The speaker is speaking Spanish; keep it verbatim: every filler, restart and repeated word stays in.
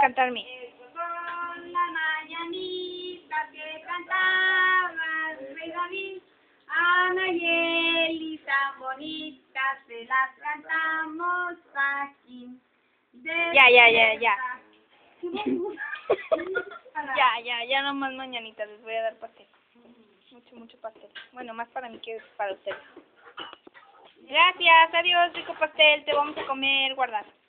cantarme. Esas son las mañanitas que cantaba el rey David. Ana y Eli tan bonitas, se las cantamos aquí. De Ya, ya, ya, ya. Para- Ya, ya, ya no más mañanitas, les voy a dar pastel. Mucho, mucho pastel. Bueno, más para mí que para ustedes. Gracias, adiós, rico pastel, te vamos a comer, guardar.